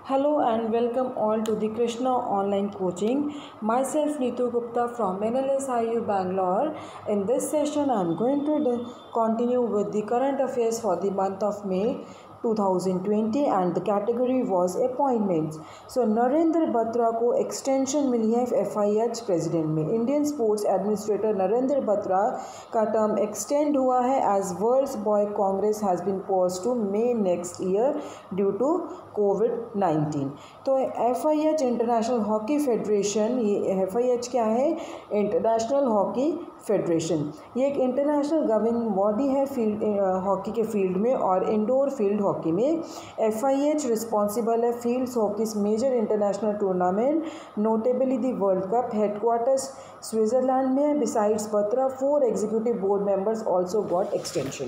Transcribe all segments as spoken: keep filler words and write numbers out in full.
Hello and welcome all to the Krishna Online Coaching. Myself Neetu Gupta from N L S I U Bangalore. In this session I am going to continue with the current affairs for the month of May two thousand twenty and the category was appointments. So Narendra Batra को extension मिली है F I H president में. Indian sports administrator Narendra Batra का term extend हुआ है as world's boy congress has been pause to May next year due to covid nineteen. तो F I H international hockey federation, ये F I H क्या है? International hockey federation. ये एक international governing body है field hockey के field में और इंडोर फील्ड हॉकी में. एफ आई एच रिस्पॉन्सिबल है field hockey's major international tournament, notably the world cup. Headquarters Switzerland में है. Besides Batra, four executive board members also got extension.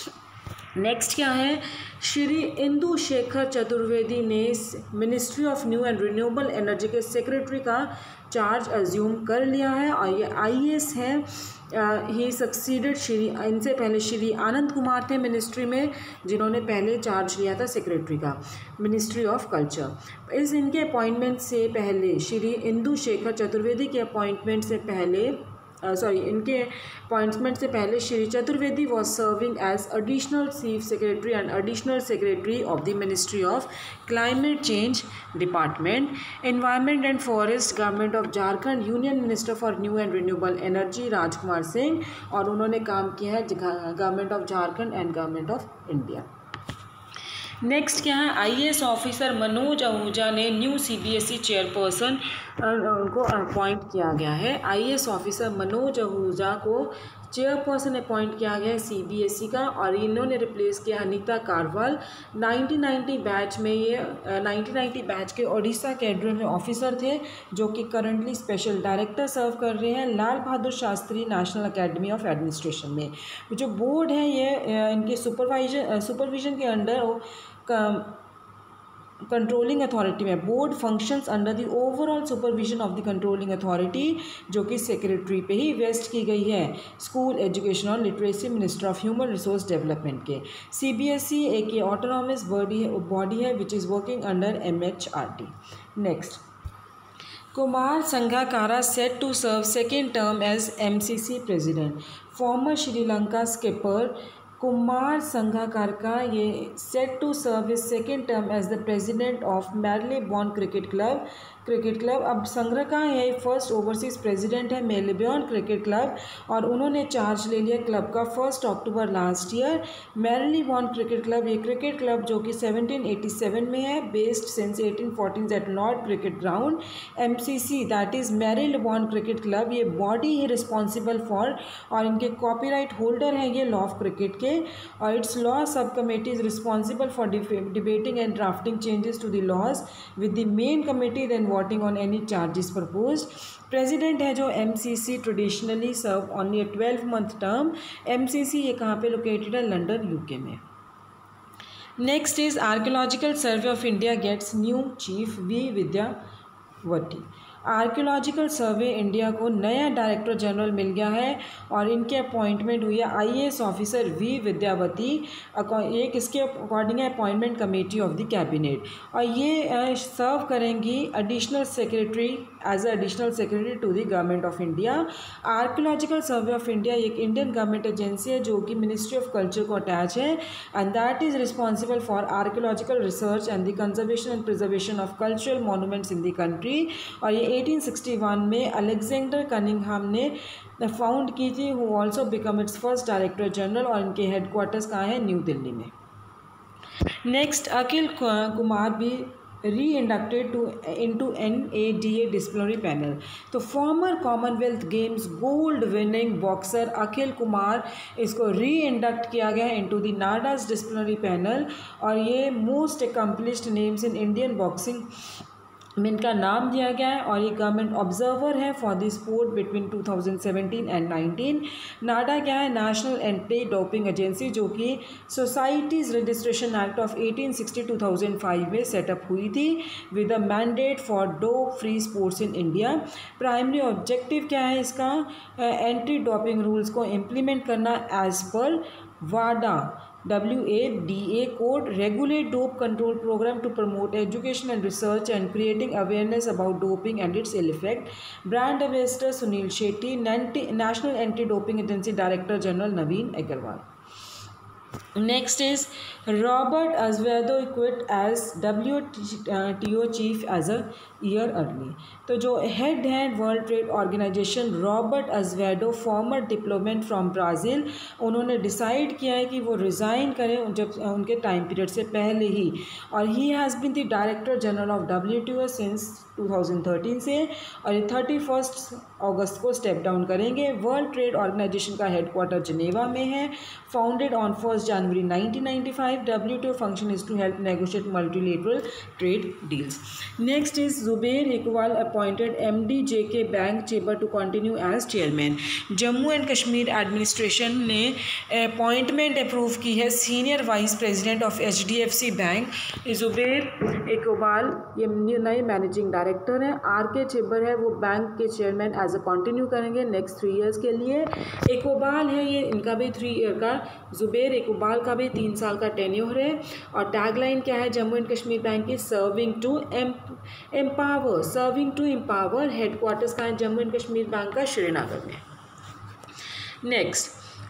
Next क्या है? श्री इंदु शेखर चतुर्वेदी ने ministry of new and renewable energy के secretary का charge assume कर लिया है और ये आई ए एस हैं. ही सक्सीडेड श्री इनसे पहले श्री आनंद कुमार थे मिनिस्ट्री में, जिन्होंने पहले चार्ज लिया था सेक्रेटरी का मिनिस्ट्री ऑफ कल्चर. इस इनके अपॉइंटमेंट से पहले श्री इंदु शेखर चतुर्वेदी के अपॉइंटमेंट से पहले सॉरी uh, इनके अपॉइंटमेंट से पहले Shri Chaturvedi was serving as additional chief secretary and additional secretary of the ministry of climate change department, environment and forest, government of Jharkhand, union minister for new and renewable energy Rajkumar Singh. और उन्होंने काम किया है government of Jharkhand and government of India. Next क्या है? I A S officer Manoj Ahuja ने new C B S E chairperson को appoint किया गया है. I A S officer Manoj Ahuja को चेयरपर्सन अपॉइंट किया गया है सी बी एस ई का और इन्होंने रिप्लेस किया Anita Karwal. Nineteen ninety batch में ये नाइनटीन नाइंटी बैच के ओडिशा कैडर में ऑफिसर थे जो कि करंटली स्पेशल डायरेक्टर सर्व कर रहे हैं Lal Bahadur Shastri national academy of administration में. जो बोर्ड है ये इनके सुपरवाइजर सुपरविजन के अंडर कंट्रोलिंग अथॉरिटी में. Board functions under the overall supervision of the controlling authority जो कि सेक्रेटरी पे ही वेस्ट की गई है. स्कूल एजुकेशन और literacy minister of human resource development के. सी बी एस ई एक ऑटोनॉमस बॉडी बॉडी है which is working under M H R T. Next, Kumar Sangakkara set to serve second term as M C C president. Former Sri Lanka skipper Kumar Sangakkara ये set to serve his second term as the president of Marylebone cricket club cricket club. अब संग्रका है first overseas president है Melbourne cricket club और उन्होंने charge ले लिया club का first October last year. Marylebone cricket club ये क्रिकेट क्लब जो कि सेवनटीन एटी सेवन में है, based since eighteen fourteen at Lord cricket ground. M C C that is Marylebone cricket club ये बॉडी है रिस्पॉन्सिबल फॉर और इनके copyright holder हैं ये लॉ ऑफ क्रिकेट के और its law sub committee is responsible for debating and drafting changes to the laws with the main committee then voting on any charges proposed. President है जो M C C traditionally serve on a twelve month term. M C C ये कहाँ पे located है? London UK में. Next is archaeological survey of India gets new chief V Vidyawati. Archaeological survey India को नया director general मिल गया है और इनके अपॉइंटमेंट हुई है I A S officer V Vidyawati. एक इसके अकॉर्डिंग है appointment committee of the cabinet और ये सर्व करेंगी additional secretary as additional secretary to the government of India. Archaeological survey of India एक इंडियन गवर्नमेंट एजेंसी है जो कि मिनिस्ट्री ऑफ कल्चर को अटैच है and that is responsible for archaeological research and the conservation and preservation of cultural monuments in the country. और ये eighteen sixty one में Alexander Cunningham ने फाउंड की थी who also become its first director general और इनके headquarters कहाँ हैं? न्यू दिल्ली में. नेक्स्ट, अखिल कुमार भी re inducted to into N A D A disciplinary panel. तो former commonwealth games gold winning boxer Akhil Kumar इसको री इंडक्ट किया गया है into the NADA's disciplinary panel और ये most accomplished names in Indian boxing में इनका नाम दिया गया है और ये गवर्नमेंट ऑब्जर्वर है for the sport between two thousand seventeen and nineteen. NADA क्या है? नेशनल एंटी डोपिंग एजेंसी जो कि societies registration act of eighteen sixty two thousand five में सेटअप हुई थी with a mandate for dope free sports in India. Primary objective क्या है इसका? एंटी डोपिंग रूल्स को इम्प्लीमेंट करना एज पर वाडा W A D A code regulate dope control program to promote education and research and creating awareness about doping and its ill effect. Brand ambassador Sunil Shetty, National Anti-Doping Agency Director General Naveen Agarwal. Next is Robert Azevedo quit as W T O chief as a year early. तो जो head हैं world trade organization Robert Azevedo, former diplomat from Brazil, उन्होंने decide किया है कि वो resign करें जब उनके टाइम पीरियड से पहले ही, और he has been the director general of W T O since two thousand thirteen से, और ये थर्टी फर्स्ट अगस्त को स्टेप डाउन करेंगे। वर्ल्ड ट्रेड ऑर्गेनाइजेशन का हेडक्वार्टर जिनेवा में है। Founded on first January nineteen ninety five, W T O function is to help negotiate multilateral trade deals. Next is Zubair Iqbal appointed M D J K bank chamber to continue as chairman. Jammu and Kashmir administration ने appointment approve की है senior vice president of H D F C bank Zubair Iqbal, ये नए managing director हैं। Are के चेबर है वो bank के चेयरमैन एज अ कंटिन्यू करेंगे नेक्स्ट थ्री इयर्स के लिए। इकबाल है ये, इनका भी थ्री ईयर का, जुबेर इकबाल का भी तीन साल का टेन्योर है। और टैगलाइन क्या है जम्मू एंड कश्मीर बैंक की? Serving to empower, serving to empower. Headquarters का है जम्मू एंड कश्मीर बैंक का श्रीनगर में। Next,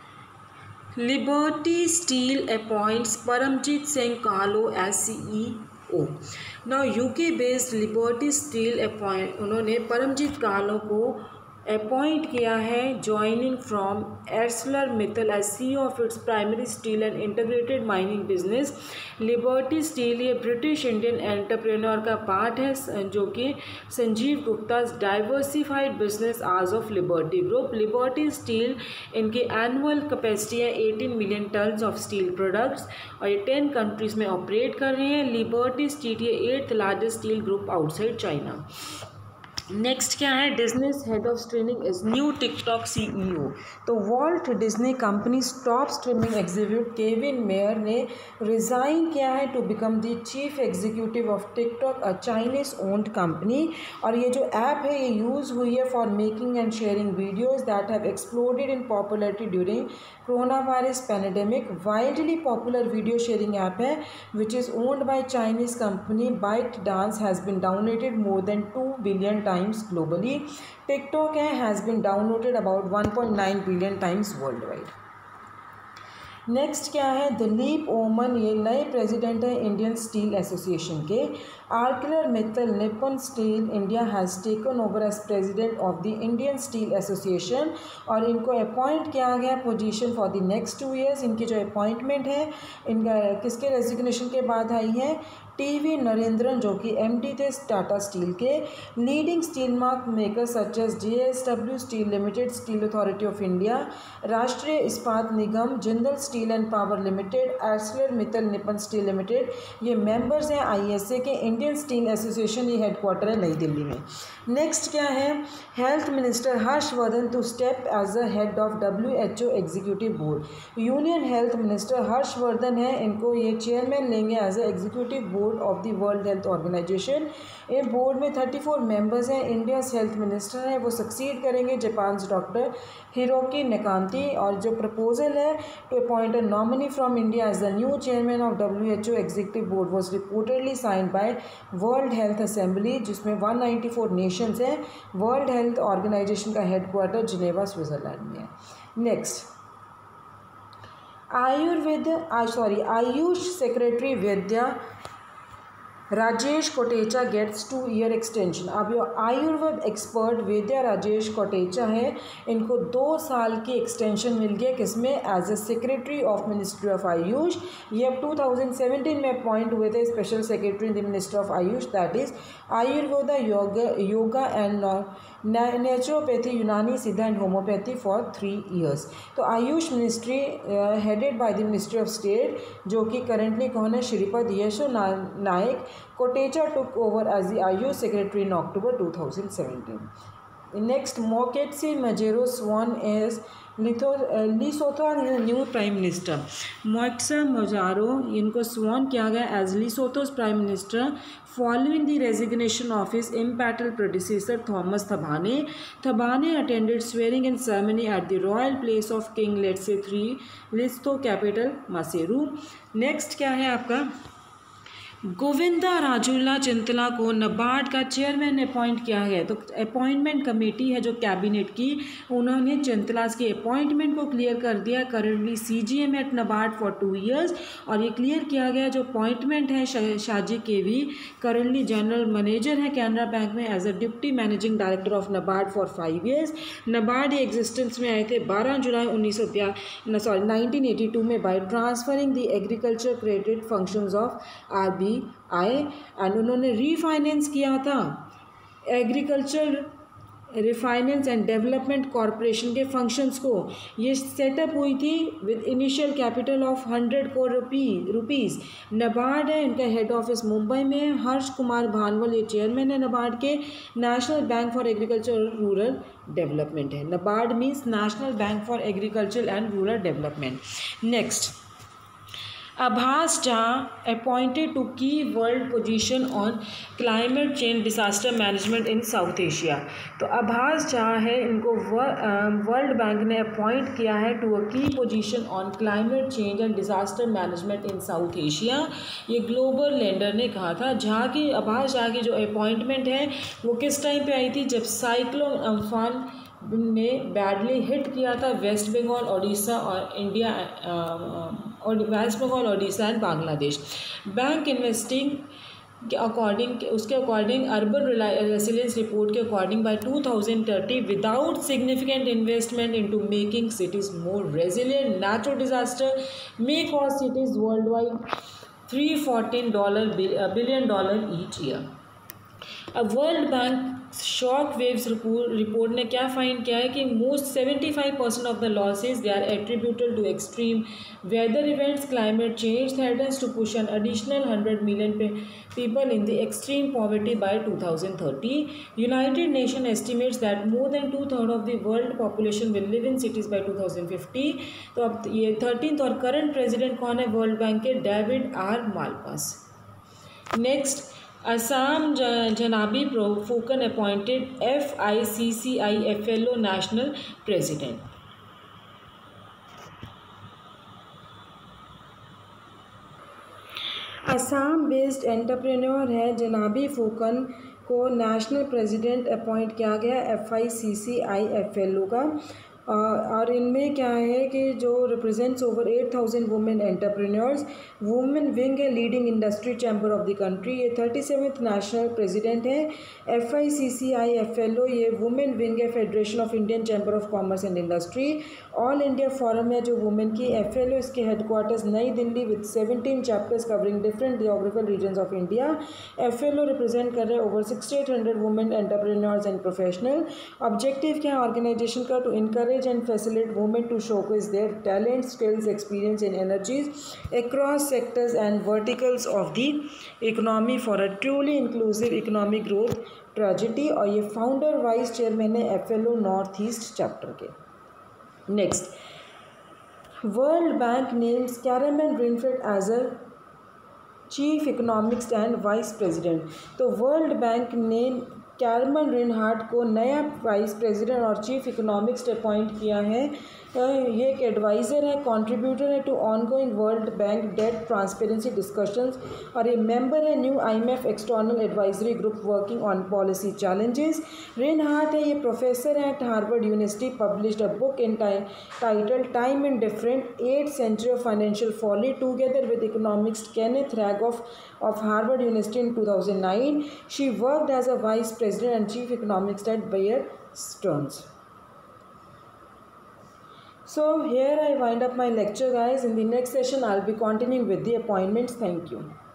Liberty Steel appoints Paramjit Singh Kalo as C E O. Now UK based Liberty Steel appoint, उन्होंने परमजीत कालो को अपॉइंट किया है joining from Arcelor Mittal as C of its primary steel and integrated mining business. Liberty Steel ये British Indian entrepreneur का part है जो कि Sanjeev Gupta diversified business आज of Liberty group. Liberty Steel, इनकी एनुअल कैपेसिटी है eighteen million tons of steel products और ये टेन कंट्रीज में ऑपरेट कर रहे हैं। लिबर्टी स्टील ये eighth largest steel group outside China. Next क्या है? Disney's head of streaming is new TikTok C E O. तो Walt Disney company top streaming executive Kevin Mayer ने रिज़ाइन किया है to become the chief executive of TikTok, a Chinese owned company. और ये जो app है ये use हुई है for making and sharing videos that have exploded in popularity during corona virus pandemic. Widely popular video sharing app है which is owned by Chinese company ByteDance, has been downloaded more than two billion times globally. TikTok has been downloaded about one point nine billion times worldwide. Next क्या है? दिलीप ओमन ये नए president हैं Indian steel association के। Arcelor Mittal Nippon steel India has taken over as president of the Indian steel association और इनको appoint किया गया position for the next two years. इनकी जो अपॉइंटमेंट है इनका किसके रेजिग्नेशन के बाद आई है? टी वी नरेंद्रन जो कि एम डी थे टाटा स्टील के। Leading steel mark maker such as J S W steel limited, steel authority of India, Rashtriya Ispat Nigam, Jindal steel and power limited, Arcelor Mittal Nippon steel limited, ये मेंबर्स हैं आई एस ए के। Indian steel association ये headquarter है नई दिल्ली में। Next क्या है? Health minister Harshvardhan to step as a head of W H O executive board. Union health minister Harshvardhan है, इनको ये चेयरमैन लेंगे as a executive board of the world health organization. ये बोर्ड में थर्टी फोर मेंबर्स हैं। India health minister हैं वो succeed करेंगे जापान डॉक्टर हिरोकी नकांती। और जो प्रपोजल है to appoint a nominee from India as the new chairman of W H O executive board was reportedly signed by world health assembly, जिसमें one ninety four nations हैं। World health organization का headquarter Geneva Switzerland में है। Next, Ayurveda sorry AYUSH secretary Vaidya Rajesh Kotecha gets two year extension. अब ये Ayurveda expert Vaidya Rajesh Kotecha है, इनको दो साल की एक्सटेंशन मिल गया किसमें? As a secretary of ministry of AYUSH. ये अब टू थाउजेंड सेवेंटीन में अपॉइंट हुए थे special secretary in the ministry of AYUSH, that is Ayurveda, yoga yoga and naturopathy, Unani Siddha and homoeopathy for three years. तो AYUSH ministry headed by the ministry of state जो कि currently कौन है? Shripad Yesso Naik. Kotecha took over as the AYUSH secretary in October two thousand seventeen. Next, Moketsi Majero Swan as Lesotho new prime minister. Moeketsi Majoro इनको sworn किया गया as Lesotho's prime minister following the resignation of his embattled predecessor Thomas Thabane. Thabane attended swearing in ceremony at the royal place of king Letsie three Lesotho capital Maseru. Next क्या है आपका, गोविंदा राजूला चिंतला को नबार्ड का chairman appoint किया गया. तो appointment committee है जो कैबिनेट की, उन्होंने चिंतलास की अपॉइंटमेंट को क्लियर कर दिया. Currently CGM at NABARD for two years. और ये क्लियर किया गया जो अपॉइंटमेंट है Shaji KV currently general manager है कैनरा बैंक में as a deputy managing director of NABARD for five years. NABARD existence में आए थे बारह जुलाई उन्नीस सौ सॉरी नाइनटीन एटी टू में by transferring the agriculture credit functions of RBI. And उन्होंने रीफाइनेंस किया था agriculture refinance and development corporation के फंक्शंस को. ये सेटअप हुई थी with initial capital of hundred crore rupee rupees. NABARD है, इनका हेड ऑफिस मुंबई में है. हर्ष कुमार भानवल ये चेयरमैन है नबार्ड के. National bank for agriculture rural development है. NABARD means national bank for agriculture and rural development. Next, Abhas Jha appointed to key world position on climate change disaster management in South Asia. तो अभास झा है, इनको world bank ने appoint किया है to a key position on climate change and disaster management in south Asia. ये global lender ने कहा था. झा की अभास झा की जो अपॉइंटमेंट है वो किस टाइम पे आई थी, जब साइक्लोन अम्फान ने बैडली हिट किया था वेस्ट बंगाल, ओडिशा और इंडिया और West Bengal, Odisha and Bangladesh. Bank investing के अकॉर्डिंग उसके अकॉर्डिंग अर्बन रेसिलियंस रिपोर्ट के according by two thousand thirty without significant investment into making cities more resilient natural disaster may cause cities worldwide three fourteen dollar billion dollar each year. अब world bank shock waves report ने क्या find किया है कि most seventy five percent of the losses they are attributed to extreme weather events. Climate change threatens to push an additional hundred million people in the extreme poverty by two thousand thirty. United Nations estimates that more than two thirds of the world population will live in cities by two thousand fifty. तो अब ये thirteenth और current president कौन है world bank के, David R Malpass. Next, Assam Jahnabi Phookan appointed F I C C I F L O national president. Assam based entrepreneur है जनाबी फूकन को national president appoint किया गया F I C C I F L O का. और इनमें क्या है कि जो represents over eight thousand women entrepreneurs. Women wing है leading industry chamber of the country. ये थर्टी सेवन्थ नेशनल प्रेसिडेंट है. F I C C I F L O ये वुमेन विंग है federation of Indian chamber of commerce and industry. All India forum है जो women की. F L ओ इसके headquarters New Delhi with seventeen chapters covering different geographical regions of India. F L O represent कर रहे हैं over sixty eight hundred women entrepreneurs and professional. Objective क्या है organisation का, to encourage and facilitate women to showcase their talents, skills, experience and energies across sectors and verticals of the economy for a truly inclusive economic growth trajectory. और ये founder vice chairman है F L O north east chapter के. Next, world bank names Carmen Reinhart as a chief economics and vice president. तो world bank ने Carmen Reinhart को नया vice president और chief economics appoint किया है. ये एक एडवाइज़र है, कंट्रीब्यूटर है to ongoing world bank debt transparency discussions. और ये मेंबर है new I M F external advisory group working on policy challenges. Reinhart है ये प्रोफेसर है at Harvard University. Published a book in title time in different eight century of financial folly together with economics Kenneth Rogoff of Harvard University in two thousand nine. She worked as a vice president and chief economist at Bear Stearns. So here I wind up my lecture, guys. In the next session I'll be continuing with the appointments. Thank you.